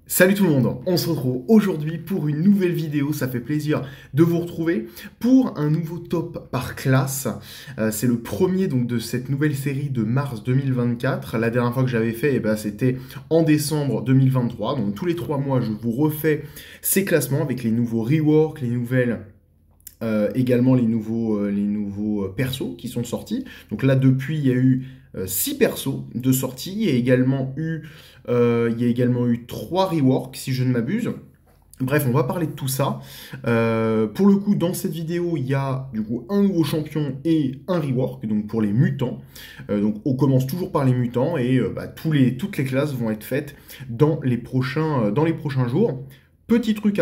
Salut tout le monde, on se retrouve aujourd'hui pour une nouvelle vidéo, ça fait plaisir de vous retrouver pour un nouveau top par classe. C'est le premier donc de cette nouvelle série de mars 2024. La dernière fois que j'avais fait, c'était en décembre 2023. Donc tous les 3 mois, je vous refais ces classements avec les nouveaux reworks, les nouvelles également les nouveaux persos qui sont sortis. Donc là, depuis, il y a eu 6 persos de sortie. Il y a également eu 3 reworks, si je ne m'abuse. Bref, on va parler de tout ça. Pour le coup, dans cette vidéo, il y a du coup un nouveau champion et un rework, donc pour les mutants. Donc on commence toujours par les mutants et toutes les classes vont être faites dans les prochains jours. Petit truc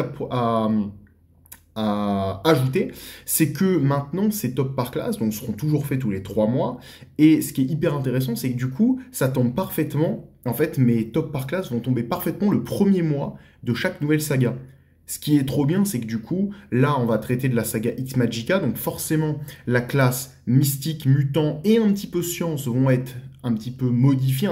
à ajouter, c'est que maintenant ces top par classe donc seront toujours faits tous les 3 mois. Et ce qui est hyper intéressant, c'est que du coup, ça tombe parfaitement. En fait, mes top par classe vont tomber parfaitement le premier mois de chaque nouvelle saga. Ce qui est trop bien, c'est que du coup, là, on va traiter de la saga X Magica, donc forcément, la classe mystique, mutant et un petit peu science vont être un petit peu modifiées,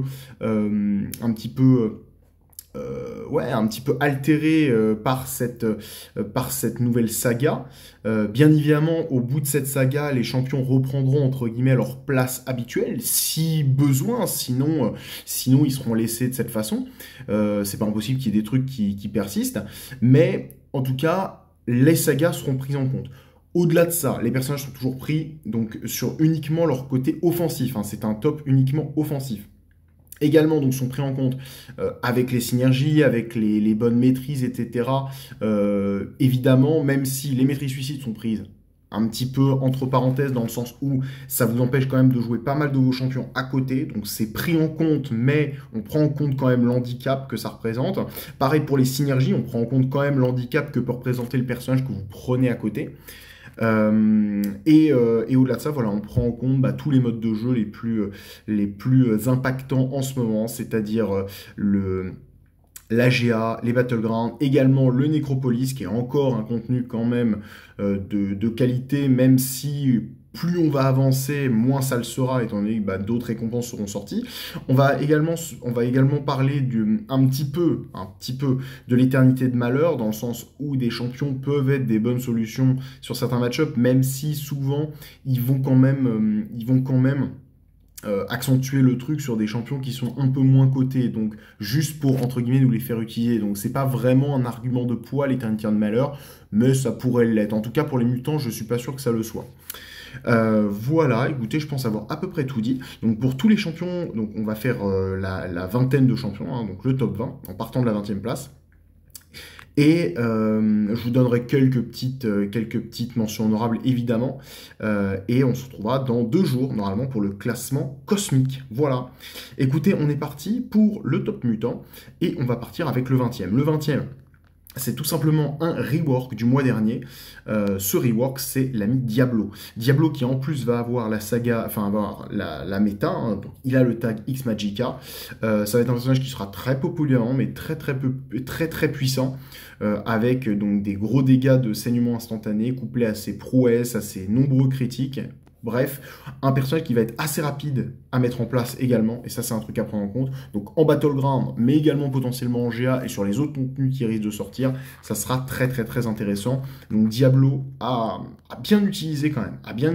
un petit peu altéré par cette nouvelle saga. Bien évidemment, au bout de cette saga, les champions reprendront entre guillemets leur place habituelle, si besoin, sinon ils seront laissés de cette façon. C'est pas impossible qu'il y ait des trucs qui persistent, mais en tout cas, les sagas seront prises en compte. Au-delà de ça, les personnages sont toujours pris donc sur uniquement leur côté offensif, hein. C'est un top uniquement offensif. Également, donc, sont pris en compte avec les synergies, avec les bonnes maîtrises, etc. Évidemment, même si les maîtrises suicides sont prises un petit peu entre parenthèses, dans le sens où ça vous empêche quand même de jouer pas mal de vos champions à côté. Donc c'est pris en compte, mais on prend en compte quand même l'handicap que ça représente. Pareil pour les synergies, on prend en compte quand même l'handicap que peut représenter le personnage que vous prenez à côté. Et au-delà de ça, voilà, on prend en compte tous les modes de jeu les plus impactants en ce moment, c'est-à-dire l'AGA, les Battlegrounds, également le Necropolis, qui est encore un contenu quand même de qualité, même si plus on va avancer, moins ça le sera, étant donné que d'autres récompenses seront sorties. On va également parler un petit peu de l'éternité de malheur, dans le sens où des champions peuvent être des bonnes solutions sur certains match-ups, même si souvent ils vont quand même accentuer le truc sur des champions qui sont un peu moins cotés, donc juste pour, entre guillemets, nous les faire utiliser. Donc c'est pas vraiment un argument de poids, l'éternité de malheur, mais ça pourrait l'être. En tout cas, pour les mutants, je suis pas sûr que ça le soit. Voilà, écoutez, je pense avoir à peu près tout dit. Donc pour tous les champions, donc on va faire la vingtaine de champions, hein, donc le top 20, en partant de la 20e place. Et je vous donnerai quelques petites mentions honorables, évidemment. Et on se retrouvera dans 2 jours, normalement, pour le classement cosmique. Voilà. Écoutez, on est parti pour le top mutant. Et on va partir avec le 20e. Le 20e, c'est tout simplement un rework du mois dernier. Ce rework, c'est l'ami Diablo. Diablo qui en plus va avoir la saga, enfin avoir la méta, hein, donc il a le tag X Magica. Ça va être un personnage qui sera très populaire, hein, mais très puissant, avec donc des gros dégâts de saignement instantané, couplés à ses prouesses, à ses nombreux critiques. Bref, un personnage qui va être assez rapide à mettre en place également, et ça c'est un truc à prendre en compte. Donc en Battleground, mais également potentiellement en GA et sur les autres contenus qui risquent de sortir, ça sera très intéressant. Donc Diablo a bien utilisé quand même,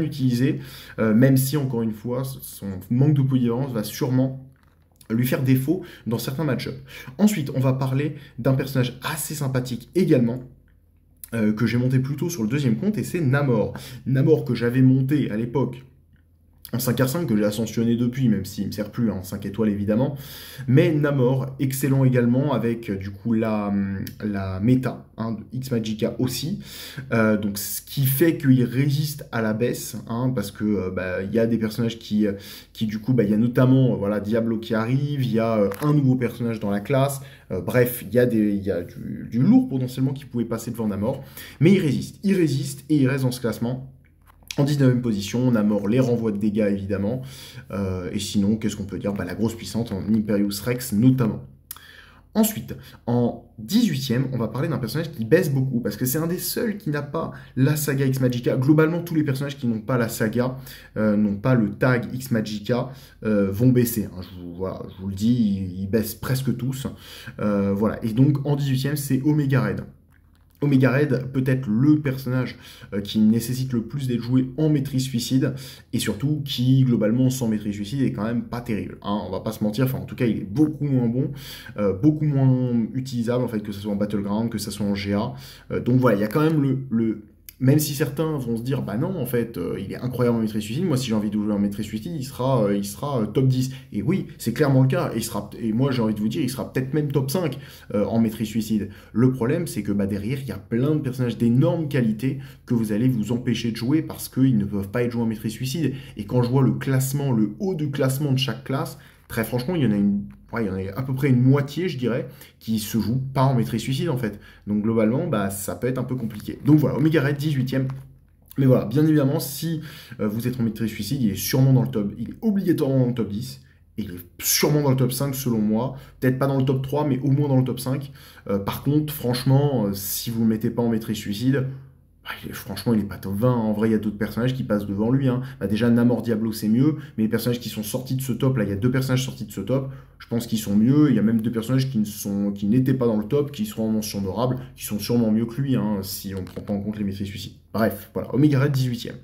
même si encore une fois, son manque de polyvalence va sûrement lui faire défaut dans certains match-ups. Ensuite, on va parler d'un personnage assez sympathique également, que j'ai monté plutôt sur le 2e compte, et c'est Namor. Namor que j'avais monté à l'époque en 5R5, que j'ai ascensionné depuis, même s'il ne me sert plus en 5 étoiles évidemment. Mais Namor, excellent également, avec du coup la méta, hein, de X Magica aussi. Donc ce qui fait qu'il résiste à la baisse, hein, parce que y a des personnages qui du coup, il y a notamment Diablo qui arrive, il y a un nouveau personnage dans la classe. Bref, il y a du lourd potentiellement qui pouvait passer devant Namor. Mais il résiste et il reste dans ce classement. En 19e position, Namor les renvois de dégâts évidemment. Et sinon, qu'est-ce qu'on peut dire? La grosse puissance en Imperius Rex notamment. Ensuite, en 18e, on va parler d'un personnage qui baisse beaucoup, parce que c'est un des seuls qui n'a pas la saga X Magica. Globalement, tous les personnages qui n'ont pas la saga, n'ont pas le tag X Magica, vont baisser. Hein. Voilà, je vous le dis, ils baissent presque tous. Voilà. Et donc, en 18e, c'est Omega Red. Omega Red, peut-être le personnage qui nécessite le plus d'être joué en maîtrise suicide, et surtout qui, globalement, sans maîtrise suicide, est quand même pas terrible. Hein, on va pas se mentir, enfin en tout cas, il est beaucoup moins bon, beaucoup moins utilisable, en fait, que ce soit en Battleground, que ce soit en GA. Donc voilà, il y a quand même même si certains vont se dire, bah non, en fait, il est incroyable en maîtrise suicide, moi si j'ai envie de jouer en maîtrise suicide, il sera top 10. Et oui, c'est clairement le cas, et moi j'ai envie de vous dire, il sera peut-être même top 5 en maîtrise suicide. Le problème, c'est que bah, derrière, il y a plein de personnages d'énormes qualités que vous allez vous empêcher de jouer parce qu'ils ne peuvent pas être joués en maîtrise suicide. Et quand je vois le classement, le haut du classement de chaque classe, très franchement, il y en a à peu près une moitié, je dirais, qui se joue pas en maîtrise suicide, en fait. Donc, globalement, bah, ça peut être un peu compliqué. Donc, voilà, Omega Red, 18e. Mais voilà, bien évidemment, si vous êtes en maîtrise suicide, il est sûrement dans le top. Il est obligatoirement dans le top 10. Et il est sûrement dans le top 5, selon moi. Peut-être pas dans le top 3, mais au moins dans le top 5. Par contre, franchement, si vous ne le mettez pas en maîtrise suicide... franchement, il n'est pas top 20. En vrai, il y a d'autres personnages qui passent devant lui. Hein. Bah, déjà, Namor Diablo, c'est mieux. Mais les personnages qui sont sortis de ce top, là, il y a 2 personnages sortis de ce top. Je pense qu'ils sont mieux. Il y a même 2 personnages qui n'étaient pas dans le top, qui seront en mention honorable, qui sont sûrement mieux que lui, hein, si on ne prend pas en compte les maîtrises suicides. Bref, voilà. Omega Red, 18e.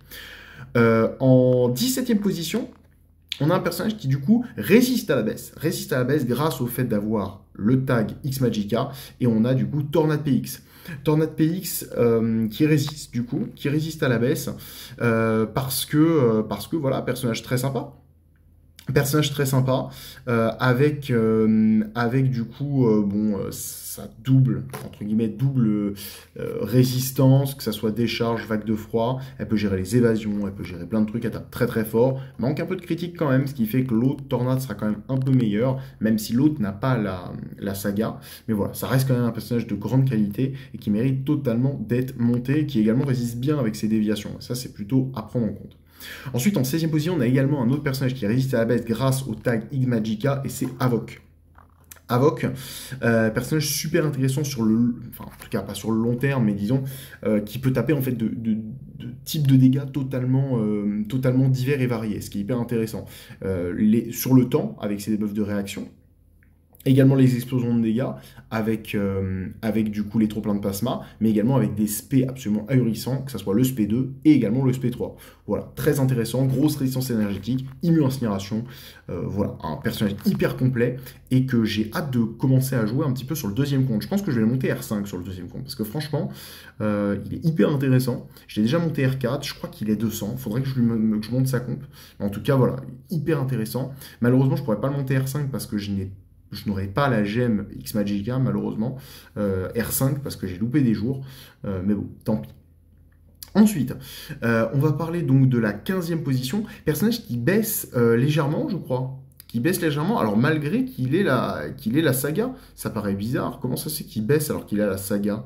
En 17e position, on a un personnage qui, du coup, résiste à la baisse. Résiste à la baisse grâce au fait d'avoir le tag X Magica. Et on a, du coup, Tornade PX. Tornade PX qui résiste du coup, qui résiste à la baisse parce que voilà, personnage très sympa. Personnage très sympa, avec du coup, ça double, entre guillemets, double résistance, que ça soit décharge, vague de froid, elle peut gérer les évasions, elle peut gérer plein de trucs, elle tape très très fort, manque un peu de critique quand même, ce qui fait que l'autre Tornade sera quand même un peu meilleur, même si l'autre n'a pas la saga, mais voilà, ça reste quand même un personnage de grande qualité et qui mérite totalement d'être monté, qui également résiste bien avec ses déviations, ça c'est plutôt à prendre en compte. Ensuite, en 16e position, on a également un autre personnage qui résiste à la baisse grâce au tag X Magica, et c'est Havok. Havok, personnage super intéressant sur enfin en tout cas pas sur le long terme, mais disons, qui peut taper en fait de types de dégâts totalement divers et variés, ce qui est hyper intéressant. Sur le temps, avec ses debuffs de réaction, également les explosions de dégâts avec du coup les trop pleins de plasma, mais également avec des spé absolument ahurissants, que ce soit le spé 2 et également le spé 3. Voilà, très intéressant, grosse résistance énergétique, immu-incinération, voilà, un personnage hyper complet et que j'ai hâte de commencer à jouer un petit peu sur le deuxième compte. Je pense que je vais le monter R5 sur le deuxième compte, parce que franchement, il est hyper intéressant. J'ai déjà monté R4, je crois qu'il est 200, faudrait que je monte sa comp. En tout cas, voilà, hyper intéressant. Malheureusement, je pourrais pas le monter R5 parce que je n'aurai pas la gemme X Magica, malheureusement, R5, parce que j'ai loupé des jours, mais bon, tant pis. Ensuite, on va parler donc de la 15e position, personnage qui baisse légèrement, je crois. Qui baisse légèrement, alors malgré qu'il ait la saga, ça paraît bizarre. Comment ça se fait qu'il baisse alors qu'il a la saga?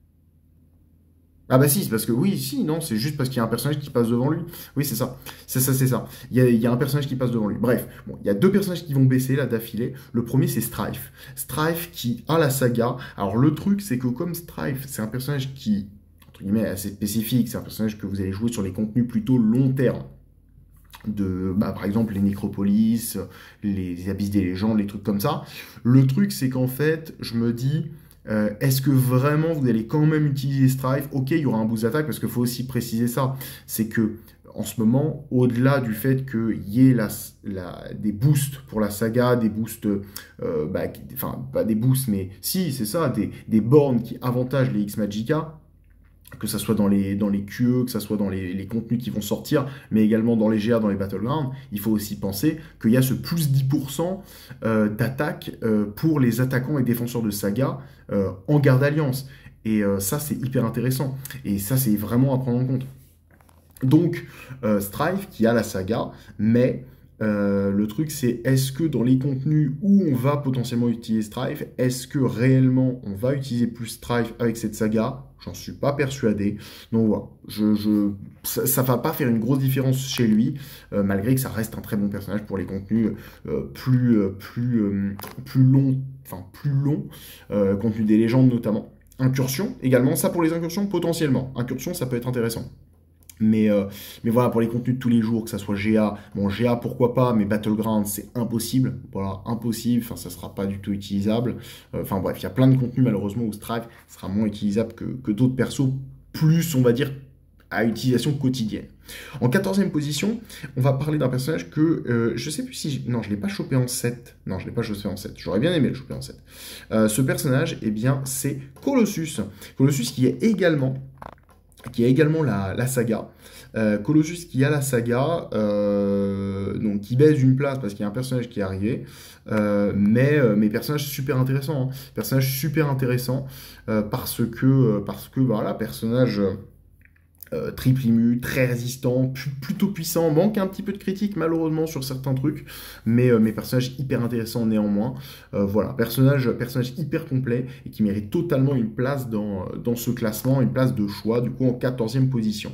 Ah bah si, c'est parce que oui, si, non, c'est juste parce qu'il y a un personnage qui passe devant lui. Oui, c'est ça. C'est ça. Il y a un personnage qui passe devant lui. Bref, bon, il y a 2 personnages qui vont baisser là d'affilée. Le premier, c'est Strife. Strife qui a la saga. Alors le truc, c'est que comme Strife, c'est un personnage qui, entre guillemets, assez spécifique, c'est un personnage que vous allez jouer sur les contenus plutôt long terme. Par exemple les nécropolis, les abysses des légendes, les trucs comme ça. Le truc, c'est qu'en fait, je me dis... est-ce que vraiment vous allez quand même utiliser Strife? Ok, il y aura un boost d'attaque, parce qu'il faut aussi préciser ça. C'est que en ce moment, au-delà du fait qu'il y ait des boosts pour la saga, des boosts, enfin pas des boosts, mais si, c'est ça, des bornes qui avantagent les X Magica, que ça soit dans les QE, que ça soit dans les contenus qui vont sortir, mais également dans les GA, dans les Battlegrounds, il faut aussi penser qu'il y a ce plus 10% d'attaque pour les attaquants et défenseurs de saga en garde alliance. Et ça, c'est hyper intéressant. Et ça, c'est vraiment à prendre en compte. Donc, Strife qui a la saga, mais Le truc, c'est est-ce que dans les contenus où on va potentiellement utiliser Strife, est-ce que réellement on va utiliser plus Strife avec cette saga? J'en suis pas persuadé. Donc voilà, ça va pas faire une grosse différence chez lui, malgré que ça reste un très bon personnage pour les contenus plus longs, enfin plus longs, contenu des légendes notamment. Incursion également, ça pour les incursions potentiellement. Incursion, ça peut être intéressant. Mais voilà, pour les contenus de tous les jours, que ça soit GA, bon GA pourquoi pas, mais Battleground c'est impossible, voilà, impossible, enfin ça sera pas du tout utilisable, enfin bref, il y a plein de contenus malheureusement où Strife sera moins utilisable que d'autres persos, plus on va dire à utilisation quotidienne. En 14e position, on va parler d'un personnage que je sais plus si... Non, je l'ai pas chopé en 7. Non, je l'ai pas chopé en 7. J'aurais bien aimé le choper en 7. Ce personnage, eh bien, c'est Colossus. Colossus qui est également la saga. Colossus qui a la saga, donc qui baisse d'une place parce qu'il y a un personnage qui est arrivé, mais personnage super intéressant, hein. Personnage super intéressant parce que voilà, personnage triple immu, très résistant, plutôt puissant, manque un petit peu de critique malheureusement sur certains trucs, mais personnage hyper intéressant néanmoins. Voilà, personnage hyper complet et qui mérite totalement une place dans ce classement, une place de choix, du coup en 14e position.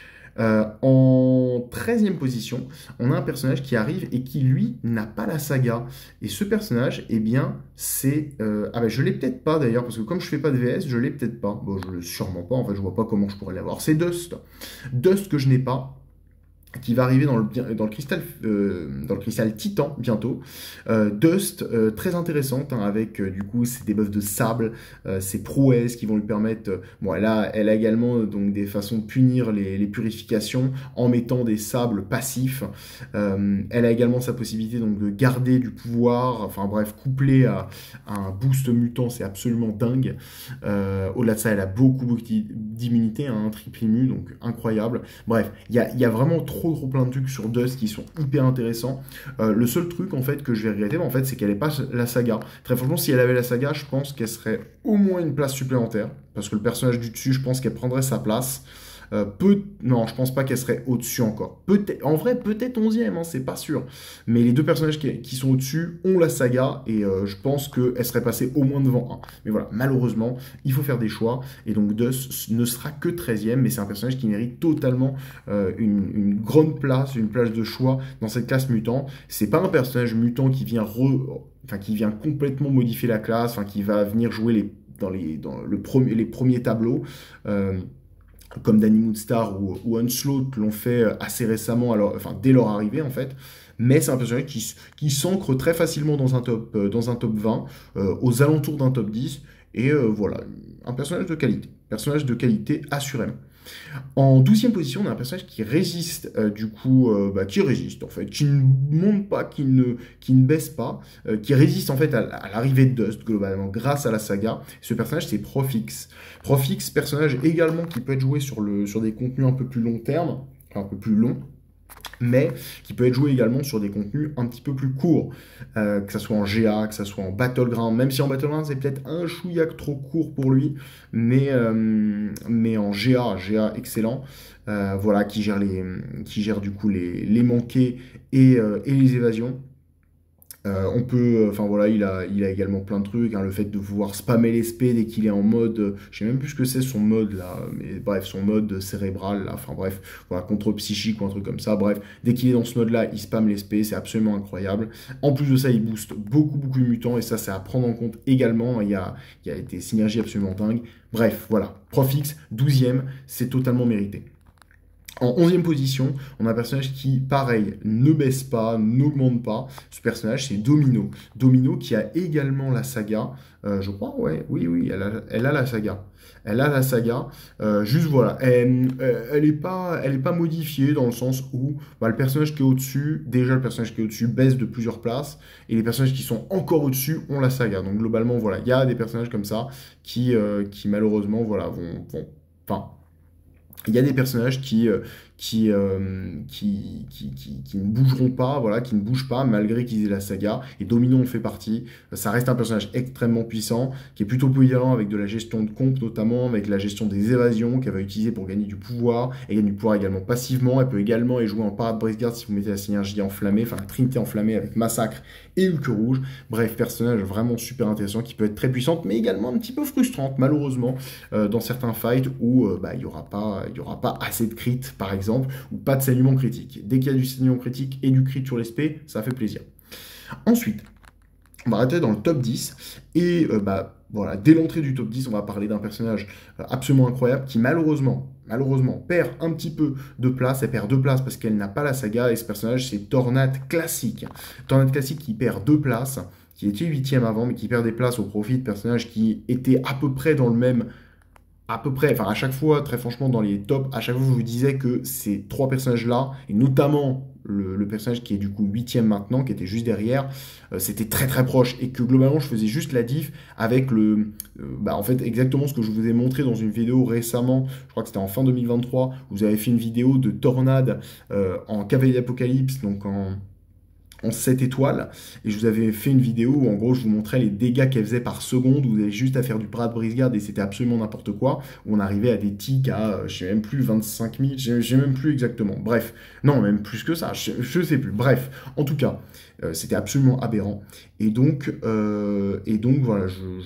En 13e position, on a un personnage qui arrive et qui, lui, n'a pas la saga. Et ce personnage, eh bien, c'est... Ah ben, je l'ai peut-être pas, d'ailleurs, parce que comme je fais pas de VS, je l'ai peut-être pas. Bon, je l'ai sûrement pas, en fait, je vois pas comment je pourrais l'avoir. C'est Dust. Dust que je n'ai pas, qui va arriver dans le cristal Titan bientôt. Dust, très intéressante, hein, avec du coup ses debuffs de sable, ses prouesses qui vont lui permettre... bon, elle a également donc des façons de punir les purifications en mettant des sables passifs. Elle a également sa possibilité donc de garder du pouvoir, enfin bref, couplé à un boost mutant, c'est absolument dingue. Au-delà de ça, elle a beaucoup d'immunité, hein, un triple immu, donc incroyable. Bref, il y a vraiment trop plein de trucs sur Dust qui sont hyper intéressants. Le seul truc en fait que je vais regretter, en fait, c'est qu'elle n'ait pas la saga. Très franchement, si elle avait la saga, je pense qu'elle serait au moins une place supplémentaire, parce que le personnage du dessus, je pense qu'elle prendrait sa place. Non, je pense pas qu'elle serait au-dessus encore. En vrai, peut-être 11e, hein, c'est pas sûr. Mais les deux personnages qui sont au-dessus ont la saga et je pense qu'elle serait passée au moins devant un. Mais voilà, malheureusement, il faut faire des choix. Et donc Dust ne sera que 13e, mais c'est un personnage qui mérite totalement une grande place, une place de choix dans cette classe mutant. C'est pas un personnage mutant qui vient, qui vient complètement modifier la classe, qui va venir jouer dans les premiers tableaux. Comme Danny Moodstar ou Onslaught l'ont fait assez récemment, dès leur arrivée en fait. Mais c'est un personnage qui s'ancre très facilement dans un top 20, aux alentours d'un top 10. Et voilà, un personnage de qualité. Personnage de qualité assurément. En 12e position, on a un personnage qui résiste, qui résiste en fait, qui ne monte pas, qui ne baisse pas, qui résiste en fait à l'arrivée de Dust globalement grâce à la saga. Ce personnage, c'est Profix. Profix, personnage également qui peut être joué sur des contenus un peu plus long terme, un peu plus long, mais qui peut être joué également sur des contenus un petit peu plus courts, que ça soit en GA, que ça soit en Battleground, même si en Battleground c'est peut-être un chouïac trop court pour lui, mais en GA excellent, voilà, qui gère du coup les manqués et les évasions. Voilà, il a également plein de trucs, hein, le fait de pouvoir spammer les SP dès qu'il est en mode, je sais même plus ce que c'est son mode là, mais bref, son mode cérébral là, enfin bref, voilà, contre psychique ou un truc comme ça, bref, dès qu'il est dans ce mode là, il spamme les SP, c'est absolument incroyable. En plus de ça, il booste beaucoup de mutants, et ça, c'est à prendre en compte également, il y a des synergies absolument dingues. Bref, voilà, Profix, 12e, c'est totalement mérité. En 11e position, on a un personnage qui, pareil, ne baisse pas, n'augmente pas. Ce personnage, c'est Domino. Domino qui a également la saga. Je crois, ouais, oui, elle a la saga. Elle a la saga. Juste voilà, elle est pas modifiée dans le sens où le personnage qui est au-dessus, déjà le personnage qui est au-dessus baisse de plusieurs places, et les personnages qui sont encore au-dessus ont la saga. Donc globalement, voilà, il y a des personnages comme ça qui malheureusement, voilà, il y a des personnages qui qui ne bougeront pas, voilà, qui ne bougent pas malgré qu'ils aient la saga, et Domino en fait partie. Ça reste un personnage extrêmement puissant, qui est plutôt polyvalent avec de la gestion de comp, notamment avec la gestion des évasions, qu'elle va utiliser pour gagner du pouvoir, et gagne du pouvoir également passivement. Elle peut également y jouer en parade brise-garde si vous mettez la synergie enflammée, enfin la trinité enflammée avec Massacre et Hulk Rouge. Bref, personnage vraiment super intéressant, qui peut être très puissante, mais également un petit peu frustrante, malheureusement, dans certains fights où il n'y aura pas assez de crit, par exemple, ou pas de saignement critique. Dès qu'il y a du saignement critique et du crit sur l'esprit, ça fait plaisir. Ensuite, on va arrêter dans le top 10, et voilà, dès l'entrée du top 10, on va parler d'un personnage absolument incroyable qui malheureusement perd un petit peu de place. Elle perd 2 places parce qu'elle n'a pas la saga, et ce personnage c'est Tornade Classique. Tornade Classique qui perd 2 places, qui était 8ème avant, mais qui perd des places au profit de personnages qui étaient à peu près dans le même... enfin à chaque fois, très franchement, dans les tops, à chaque fois je vous disais que ces 3 personnages-là, et notamment le personnage qui est du coup 8ème maintenant, qui était juste derrière, c'était très très proche, et que globalement je faisais juste la diff avec en fait exactement ce que je vous ai montré dans une vidéo récemment, je crois que c'était en fin 2023, où vous avez fait une vidéo de Tornade en Cavalier d'Apocalypse, donc en 7 étoiles, et je vous avais fait une vidéo où en gros je vous montrais les dégâts qu'elle faisait par seconde, où vous avez juste à faire du parade brise-garde et c'était absolument n'importe quoi, où on arrivait à des tics à, je sais même plus, 25 000, j'ai même plus exactement, bref, non, même plus que ça, je sais plus, bref, en tout cas, c'était absolument aberrant, et donc voilà,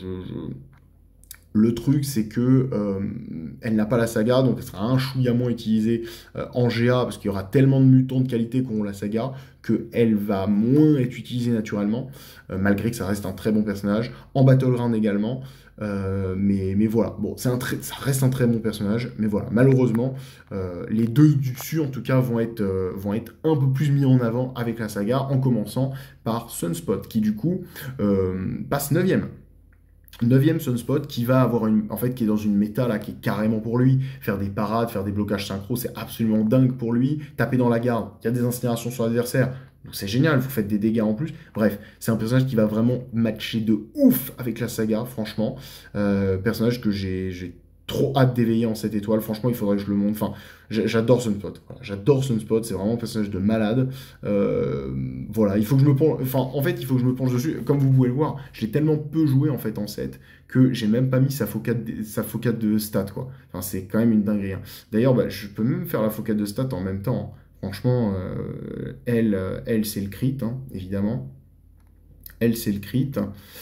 le truc, c'est que elle n'a pas la saga, donc elle sera un chouïa moins utilisée en GA, parce qu'il y aura tellement de mutants de qualité qui auront la saga, qu'elle va moins être utilisée naturellement, malgré que ça reste un très bon personnage. En Battleground également, mais voilà, bon, ça reste un très bon personnage, mais voilà, malheureusement, les deux du dessus, en tout cas, vont être un peu plus mis en avant avec la saga, en commençant par Sunspot, qui du coup passe 9ème. 9ème Sunspot qui va avoir qui est dans une méta là qui est carrément pour lui. Faire des parades, faire des blocages synchro, c'est absolument dingue pour lui. Taper dans la garde, il y a des incinérations sur l'adversaire, donc c'est génial, vous faites des dégâts en plus. Bref, c'est un personnage qui va vraiment matcher de ouf avec la saga, franchement. Personnage que j'ai trop hâte d'éveiller en 7 étoiles. Franchement, il faudrait que je le montre. Enfin, j'adore Sunspot. Voilà, j'adore Sunspot. C'est vraiment un personnage de malade. Voilà, il faut que je me penche. Enfin, en fait, il faut que je me penche dessus. Comme vous pouvez le voir, je l'ai tellement peu joué en fait en 7 que j'ai même pas mis sa focade de stats, quoi. Enfin, c'est quand même une dinguerie, hein. D'ailleurs, je peux même faire la focade de stats en même temps, hein. Franchement, elle c'est le crit, hein, évidemment. Elle, c'est le crit.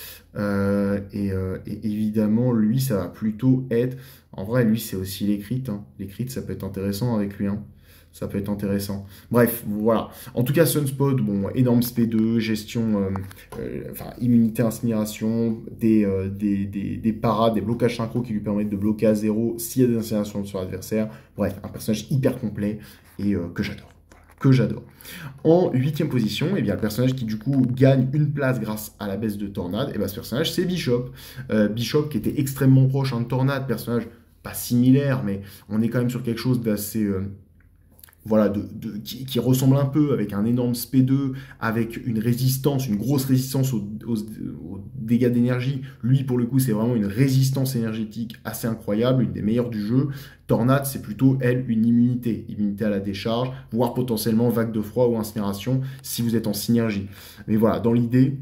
Et évidemment, lui, ça va plutôt être... En vrai, lui, c'est aussi les crits, hein. Les crits, ça peut être intéressant avec lui, hein. Ça peut être intéressant. Bref, voilà. En tout cas, Sunspot, bon, énorme SP2, gestion, immunité, incinération, des parades, des blocages synchro qui lui permettent de bloquer à 0 s'il y a des incinérations sur l'adversaire. Bref, un personnage hyper complet et que j'adore. En 8ème position, eh bien, le personnage qui du coup gagne une place grâce à la baisse de Tornade, et bien, ce personnage c'est Bishop. Bishop qui était extrêmement proche de Tornade, personnage pas similaire, mais on est quand même sur quelque chose d'assez... voilà, qui ressemble un peu avec un énorme SP2, avec une grosse résistance aux dégâts d'énergie. Lui, pour le coup, c'est vraiment une résistance énergétique assez incroyable, une des meilleures du jeu. Tornade, c'est plutôt, elle, une immunité à la décharge, voire potentiellement vague de froid ou incinération si vous êtes en synergie. Mais voilà, dans l'idée,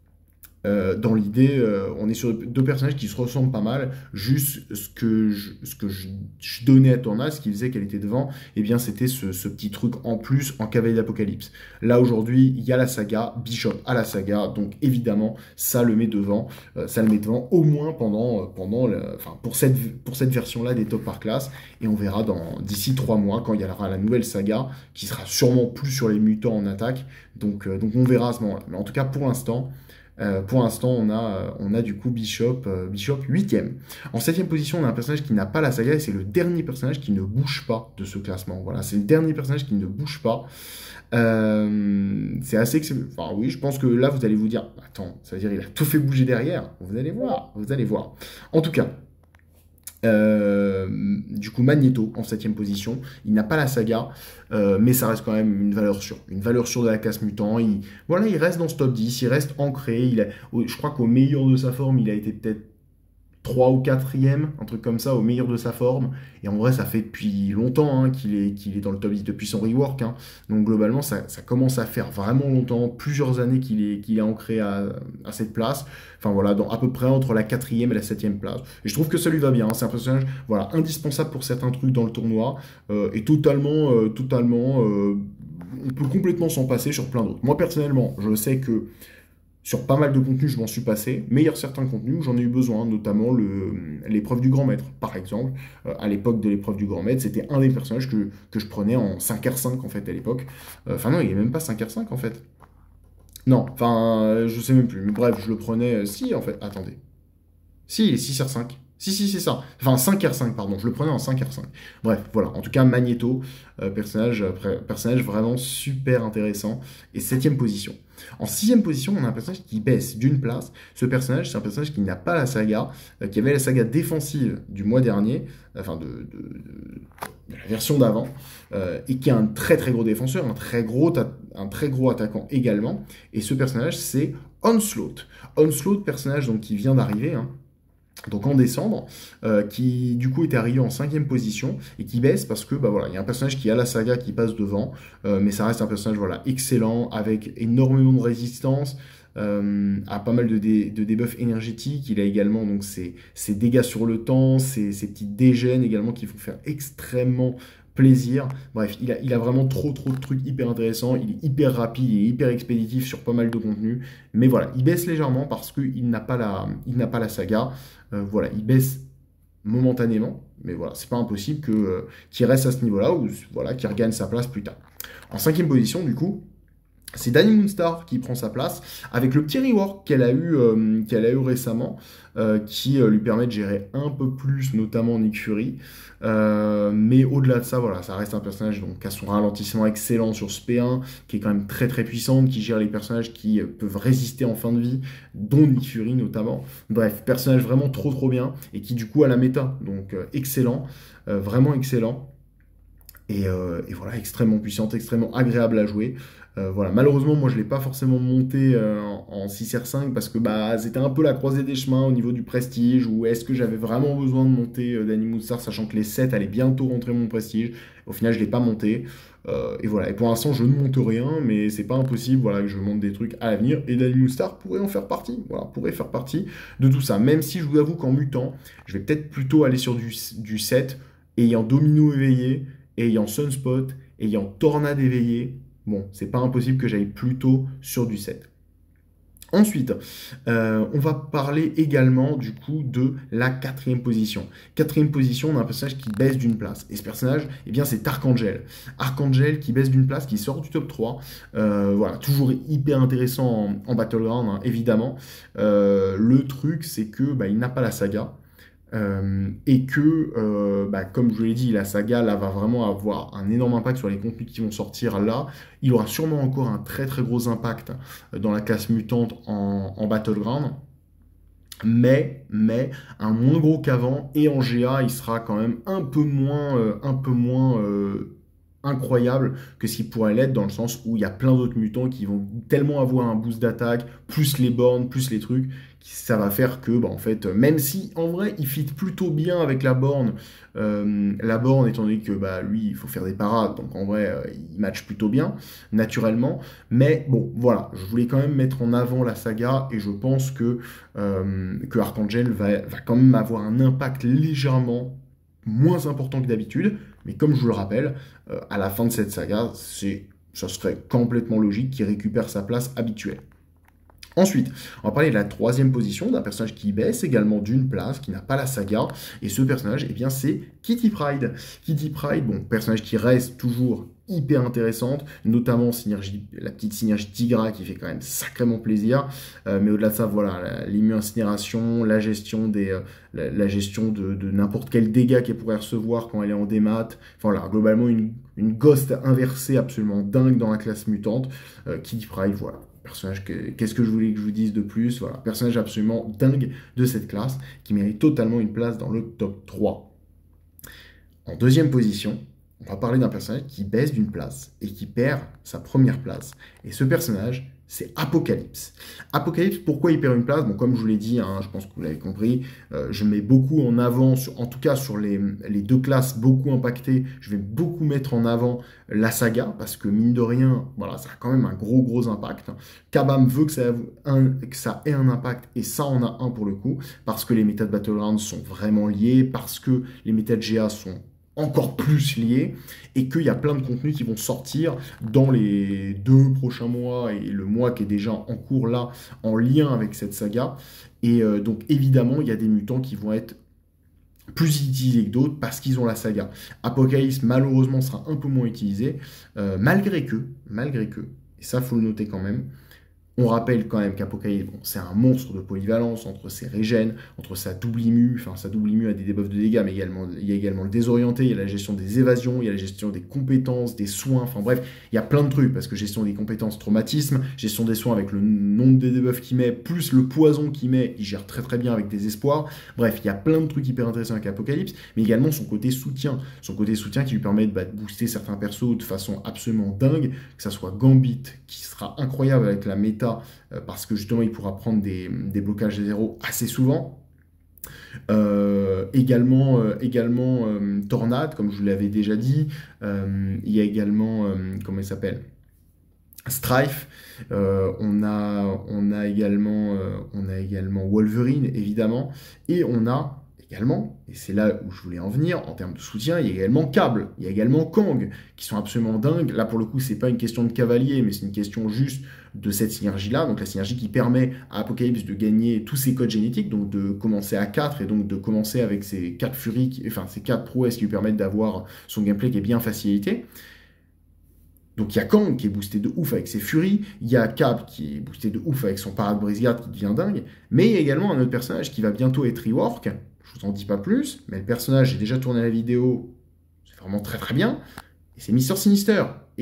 on est sur 2 personnages qui se ressemblent pas mal. Juste ce que je donnais à Tornade, ce qui faisait qu'elle était devant, eh bien c'était ce petit truc en plus en Cavalier d'Apocalypse. Là aujourd'hui, il y a la saga, Bishop à la saga, donc évidemment ça le met devant. Au moins pour cette version-là des top par classe. Et on verra d'ici 3 mois quand il y aura la nouvelle saga qui sera sûrement plus sur les mutants en attaque. Donc on verra à ce moment-là. Mais en tout cas pour l'instant, on a du coup Bishop 8ème. En 7ème position, on a un personnage qui n'a pas la saga et c'est le dernier personnage qui ne bouge pas de ce classement. Voilà, c'est le dernier personnage qui ne bouge pas. C'est assez... Enfin oui, je pense que là, vous allez vous dire, attends, ça veut dire il a tout fait bouger derrière. Vous allez voir. En tout cas, du coup Magneto en 7ème position, il n'a pas la saga, mais ça reste quand même une valeur sûre de la classe mutant. Il reste dans ce top 10, il reste ancré, je crois qu'au meilleur de sa forme il a été peut-être 3 ou 4e, un truc comme ça, au meilleur de sa forme. Et en vrai, ça fait depuis longtemps hein, qu'il est dans le top 10, depuis son rework. Hein. Donc globalement, ça commence à faire vraiment longtemps, plusieurs années qu'il est ancré à cette place. Enfin voilà, à peu près entre la 4e et la 7e place. Et je trouve que ça lui va bien. Hein. C'est un personnage voilà, indispensable pour certains trucs dans le tournoi. Et on peut complètement s'en passer sur plein d'autres. Moi personnellement, je sais que sur pas mal de contenus, je m'en suis passé, mais il y a certains contenus où j'en ai eu besoin, notamment l'épreuve du grand maître, par exemple. À l'époque de l'épreuve du grand maître, c'était un des personnages que je prenais en 5R5, en fait, à l'époque. Enfin non, il n'est même pas 5R5, en fait. Non, enfin, je sais même plus. Mais bref, je le prenais... si, en fait, attendez. Si, il est 6R5. Si, c'est ça. Enfin, 5R5, pardon. Je le prenais en 5R5. Bref, voilà. En tout cas, Magneto, personnage vraiment super intéressant. Et 7e position. En 6e position, on a un personnage qui baisse d'une place. Ce personnage, c'est un personnage qui n'a pas la saga, qui avait la saga défensive du mois dernier, enfin de la version d'avant, et qui est un très très gros défenseur, un très gros attaquant également. Et ce personnage, c'est Onslaught. Onslaught, personnage donc, qui vient d'arriver, hein, donc en décembre, qui du coup était arrivé en 5e position et qui baisse parce que bah voilà, il y a un personnage qui a la saga qui passe devant, mais ça reste un personnage voilà excellent avec énormément de résistance. A pas mal de debuffs énergétiques. Il a également donc ses dégâts sur le temps, ses petites dégènes également qui font faire extrêmement plaisir. Bref, il a vraiment trop de trucs hyper intéressants. Il est hyper rapide, il est hyper expéditif sur pas mal de contenus. Mais voilà, il baisse légèrement parce qu'il n'a pas la saga. Voilà, il baisse momentanément, mais voilà, c'est pas impossible qu'il reste à ce niveau-là ou voilà, qu'il regagne sa place plus tard. En 5e position, du coup, c'est Dani Moonstar qui prend sa place avec le petit rework qu'elle a eu récemment, qui lui permet de gérer un peu plus, notamment Nick Fury. Mais au-delà de ça, voilà, ça reste un personnage donc, qui a son ralentissement excellent sur ce P1, qui est quand même très très puissante, qui gère les personnages qui peuvent résister en fin de vie, dont Nick Fury notamment. Bref, personnage vraiment trop bien, et qui du coup a la méta, donc excellent, vraiment excellent. Et voilà, extrêmement puissante, extrêmement agréable à jouer. Voilà. Malheureusement, moi, je ne l'ai pas forcément monté en 6R5 parce que bah, c'était un peu la croisée des chemins au niveau du prestige. Ou est-ce que j'avais vraiment besoin de monter Dani Moonstar, sachant que les 7 allaient bientôt rentrer mon prestige. Au final, je ne l'ai pas monté. Et voilà. Et pour l'instant, je ne monte rien, mais c'est pas impossible voilà, que je monte des trucs à l'avenir. Et Dani Moonstar pourrait en faire partie. Voilà, pourrait faire partie de tout ça. Même si je vous avoue qu'en mutant, je vais peut-être plutôt aller sur du 7, ayant Domino éveillé, ayant Sunspot, ayant Tornade éveillé. Bon, c'est pas impossible que j'aille plutôt sur du 7. Ensuite, on va parler également du coup de la 4e position. 4e position, on a un personnage qui baisse d'une place. Et ce personnage, eh bien, c'est Archangel. Archangel qui baisse d'une place, qui sort du top 3. Voilà, toujours hyper intéressant en Battleground, hein, évidemment. Le truc, c'est que bah, il n'a pas la saga. Et que, bah, comme je vous l'ai dit, la saga là, va vraiment avoir un énorme impact sur les contenus qui vont sortir là. Il aura sûrement encore un très très gros impact dans la classe mutante en Battleground. Mais un moins gros qu'avant, et en GA, il sera quand même un peu moins incroyable que ce qu'il pourrait l'être, dans le sens où il y a plein d'autres mutants qui vont tellement avoir un boost d'attaque, plus les bornes, plus les trucs, ça va faire que, bah, en fait, même si en vrai il fit plutôt bien avec la borne étant donné que bah, lui il faut faire des parades, donc en vrai il match plutôt bien, naturellement, mais bon, voilà, je voulais quand même mettre en avant la saga, et je pense que Archangel va quand même avoir un impact légèrement moins important que d'habitude, mais comme je vous le rappelle, à la fin de cette saga, ça serait complètement logique qu'il récupère sa place habituelle. Ensuite, on va parler de la 3e position, d'un personnage qui baisse également d'une place, qui n'a pas la saga, et ce personnage, eh bien, c'est Kitty Pryde. Kitty Pryde, bon, personnage qui reste toujours hyper intéressante, notamment la petite synergie Tigra qui fait quand même sacrément plaisir, mais au-delà de ça, voilà, l'immu-incinération, la gestion de n'importe quel dégât qu'elle pourrait recevoir quand elle est en démat, enfin voilà, globalement une ghost inversée absolument dingue dans la classe mutante. Kitty Pryde, voilà. Personnage, qu'est-ce que je voulais que je vous dise de plus? Voilà, personnage absolument dingue de cette classe, qui mérite totalement une place dans le top 3. En 2e position, on va parler d'un personnage qui baisse d'une place et qui perd sa première place. Et ce personnage, c'est Apocalypse. Apocalypse, pourquoi il perd une place? Bon, comme je vous l'ai dit, hein, je pense que vous l'avez compris, je mets beaucoup en avant, en tout cas sur les deux classes beaucoup impactées, je vais beaucoup mettre en avant la saga, parce que mine de rien, voilà, ça a quand même un gros impact. Kabam veut que ça ait un impact, et ça en a un pour le coup, parce que les méta de Battlegrounds sont vraiment liés, parce que les méta de GA sont encore plus liés, et qu'il y a plein de contenus qui vont sortir dans les 2 prochains mois et le mois qui est déjà en cours là, en lien avec cette saga. Et donc évidemment, il y a des mutants qui vont être plus utilisés que d'autres parce qu'ils ont la saga. Apocalypse, malheureusement, sera un peu moins utilisé, malgré que, et ça, faut le noter quand même. On rappelle quand même qu'Apocalypse, bon, c'est un monstre de polyvalence entre ses régènes, entre sa double immu, enfin sa double immu a des debuffs de dégâts, mais il y a également le désorienté, il y a la gestion des évasions, il y a la gestion des compétences, des soins, enfin bref, il y a plein de trucs, parce que gestion des compétences, traumatisme, gestion des soins avec le nombre de debuffs qu'il met, plus le poison qu'il met, il gère très bien avec des espoirs. Bref, il y a plein de trucs hyper intéressants avec Apocalypse, mais également son côté soutien qui lui permet de booster certains persos de façon absolument dingue, que ça soit Gambit, qui sera incroyable avec la méta, parce que justement il pourra prendre des blocages de zéro assez souvent. Également Tornade, comme je vous l'avais déjà dit. Il y a également, comment il s'appelle, Strife. On a également Wolverine, évidemment. Et on a également, et c'est là où je voulais en venir, en termes de soutien, il y a également Cable, il y a également Kang, qui sont absolument dingues. Là, pour le coup, c'est pas une question de cavalier, mais c'est une question juste de cette synergie-là. Donc la synergie qui permet à Apocalypse de gagner tous ses codes génétiques, donc de commencer à 4, et donc de commencer avec ces 4 furies, enfin ces 4 prouesses qui lui permettent d'avoir son gameplay qui est bien facilité. Donc il y a Kang qui est boosté de ouf avec ses furies, il y a Cap qui est boosté de ouf avec son parade brise-garde qui devient dingue, mais il y a également un autre personnage qui va bientôt être rework, je vous en dis pas plus, mais le personnage, j'ai déjà tourné la vidéo, c'est vraiment très bien, et c'est Mister Sinister.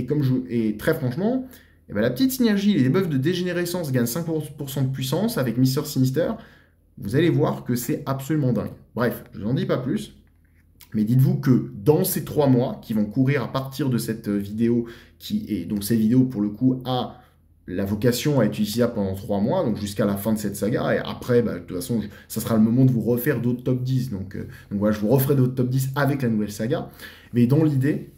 Et très franchement, eh ben, la petite synergie, les buffs de dégénérescence gagnent 5% de puissance avec Mister Sinister, vous allez voir que c'est absolument dingue. Bref, je vous en dis pas plus. Mais dites-vous que dans ces 3 mois qui vont courir à partir de cette vidéo, donc cette vidéo pour le coup a la vocation à être utilisable pendant 3 mois, donc jusqu'à la fin de cette saga, et après, de toute façon, ça sera le moment de vous refaire d'autres top 10, donc voilà, je vous referai d'autres top 10 avec la nouvelle saga, mais dans l'idée,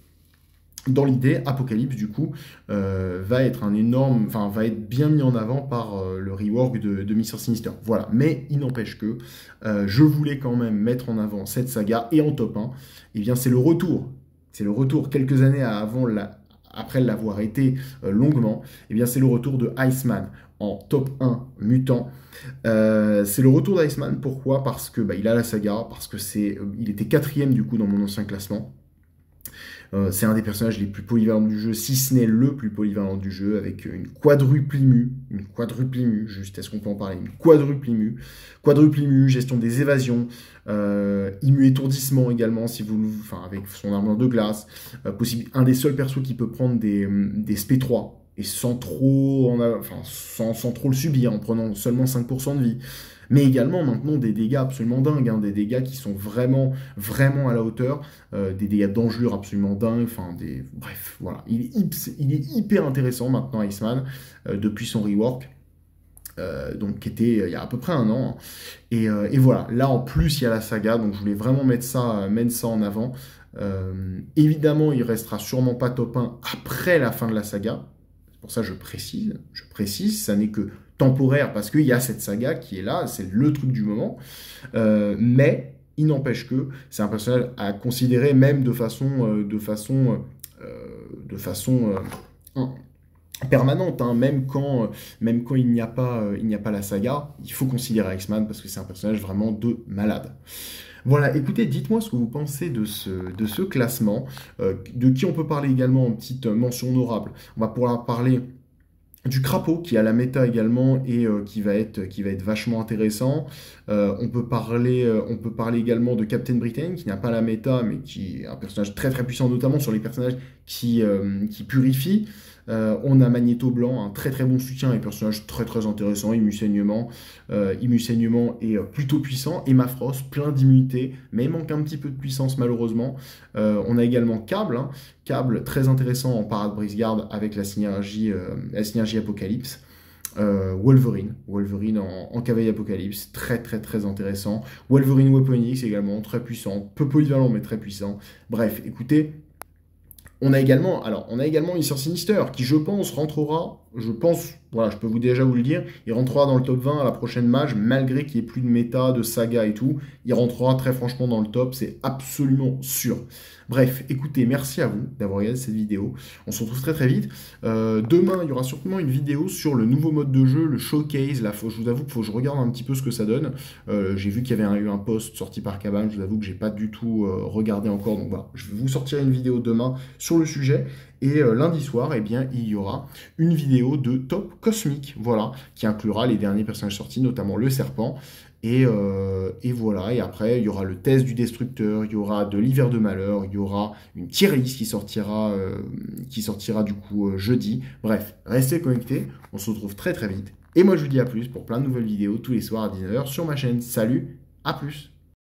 Apocalypse, du coup, va être va être bien mis en avant par le rework de Mister Sinister. Voilà, mais il n'empêche que je voulais quand même mettre en avant cette saga, et en top 1, eh bien, c'est le retour. C'est le retour, quelques années après l'avoir été longuement, eh bien, c'est le retour de Iceman en top 1 mutant. C'est le retour d'Iceman, pourquoi? Parce que il a la saga, parce que il était 4e du coup dans mon ancien classement. C'est un des personnages les plus polyvalents du jeu, si ce n'est le plus polyvalent du jeu, avec une quadruple immu, juste, est-ce qu'on peut en parler? Une quadruple immu, gestion des évasions, immu étourdissement également, avec son armure de glace, un des seuls persos qui peut prendre des SP3, et sans trop le subir, en prenant seulement 5% de vie. Mais également maintenant des dégâts absolument dingues, des dégâts qui sont vraiment à la hauteur, des dégâts d'engelure absolument dingues, bref, voilà. Il est hyper intéressant maintenant, Iceman, depuis son rework, donc qui était il y a à peu près 1 an. Et voilà, là en plus il y a la saga, donc je voulais vraiment mettre ça en avant. Évidemment, il restera sûrement pas top 1 après la fin de la saga. C'est pour ça que je précise, ça n'est que temporaire parce qu'il y a cette saga qui est là, c'est le truc du moment. Mais il n'empêche que c'est un personnage à considérer même de façon permanente, même quand il n'y a pas la saga, il faut considérer Iceman parce que c'est un personnage vraiment de malade. Voilà, écoutez, dites-moi ce que vous pensez de ce classement, de qui on peut parler également en petite mention honorable. On va pouvoir parler du crapaud qui a la méta également et qui va être vachement intéressant. On peut parler également de Captain Britain qui n'a pas la méta mais qui est un personnage très puissant, notamment sur les personnages qui purifient. On a Magnéto Blanc, un très bon soutien et personnage très intéressant, Immu Saignement est plutôt puissant, et Mafros, plein d'immunité, mais il manque un petit peu de puissance malheureusement. On a également Cable très intéressant en parade brise-garde avec la synergie Apocalypse. Wolverine en cavalier apocalypse, très très très intéressant. Wolverine Weapon X également, très puissant, peu polyvalent mais très puissant. Bref, écoutez, on a également Mr. Sinister, qui je pense rentrera, voilà, je peux déjà vous le dire, il rentrera dans le top 20 à la prochaine Mage, malgré qu'il n'y ait plus de méta, de saga et tout, il rentrera très franchement dans le top, c'est absolument sûr. Bref, écoutez, merci à vous d'avoir regardé cette vidéo, on se retrouve très très vite. Demain, il y aura sûrement une vidéo sur le nouveau mode de jeu, le showcase, là, je vous avoue qu'il faut que je regarde un petit peu ce que ça donne. J'ai vu qu'il y avait eu un post sorti par Cabane, je vous avoue que j'ai pas du tout regardé encore, donc voilà, je vais vous sortir une vidéo demain sur le sujet. Et lundi soir, eh bien, il y aura une vidéo de top cosmique, voilà, qui inclura les derniers personnages sortis, notamment le serpent. Et voilà, et après, il y aura le test du destructeur, il y aura de l'hiver de malheur, il y aura une tier list qui sortira du coup jeudi. Bref, restez connectés, on se retrouve très très vite. Et moi, je vous dis à plus pour plein de nouvelles vidéos tous les soirs à 19h sur ma chaîne. Salut, à plus!